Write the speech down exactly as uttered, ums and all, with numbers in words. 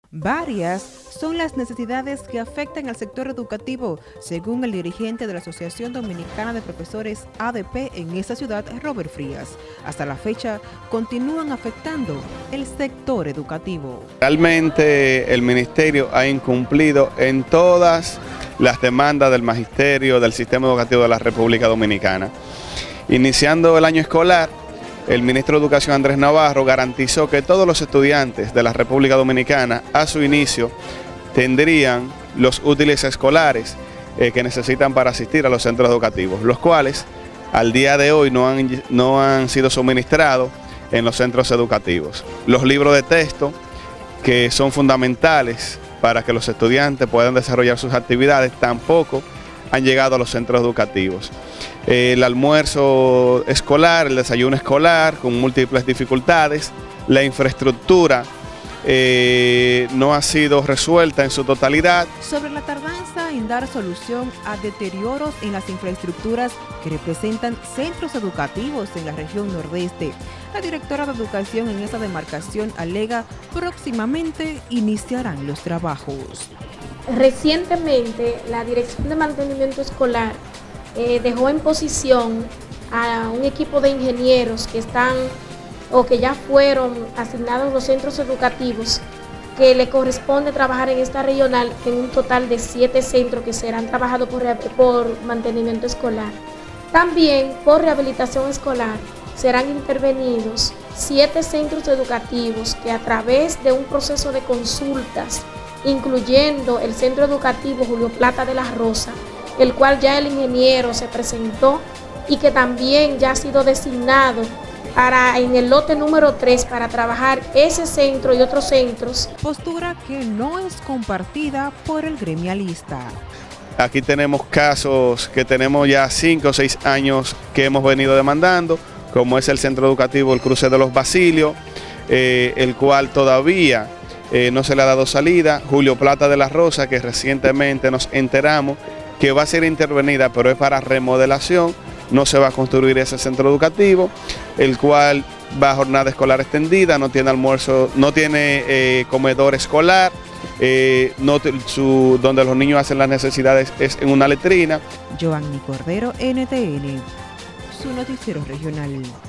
Varias son las necesidades que afectan al sector educativo, según el dirigente de la Asociación Dominicana de Profesores A D P en esta ciudad, Robert Frías. Hasta la fecha, continúan afectando el sector educativo. Realmente el Ministerio ha incumplido en todas las demandas del magisterio del sistema educativo de la República Dominicana. Iniciando el año escolar, el ministro de Educación, Andrés Navarro, garantizó que todos los estudiantes de la República Dominicana a su inicio tendrían los útiles escolares eh, que necesitan para asistir a los centros educativos, los cuales al día de hoy no han, no han sido suministrados en los centros educativos. Los libros de texto, que son fundamentales para que los estudiantes puedan desarrollar sus actividades, tampoco han llegado a los centros educativos. El almuerzo escolar, el desayuno escolar, con múltiples dificultades. La infraestructura eh, no ha sido resuelta en su totalidad. Sobre la tardanza en dar solución a deterioros en las infraestructuras que representan centros educativos en la región nordeste, la directora de Educación en esa demarcación alega próximamente iniciarán los trabajos. Recientemente, la Dirección de Mantenimiento Escolar eh, dejó en posición a un equipo de ingenieros que están o que ya fueron asignados a los centros educativos, que le corresponde trabajar en esta regional en un total de siete centros que serán trabajados por, por mantenimiento escolar. También por rehabilitación escolar serán intervenidos siete centros educativos que a través de un proceso de consultas, incluyendo el Centro Educativo Julio Plata de la Rosa, el cual ya el ingeniero se presentó y que también ya ha sido designado para en el lote número tres para trabajar ese centro y otros centros. Postura que no es compartida por el gremialista. Aquí tenemos casos que tenemos ya cinco o seis años que hemos venido demandando, como es el Centro Educativo El Cruce de los Basilios, eh, el cual todavía Eh, no se le ha dado salida. Julio Plata de la Rosa, que recientemente nos enteramos que va a ser intervenida, pero es para remodelación, no se va a construir ese centro educativo, el cual va a jornada escolar extendida, no tiene almuerzo, no tiene eh, comedor escolar, eh, no, su, donde los niños hacen las necesidades es en una letrina. Joanny Cordero, N T N, su noticiero regional.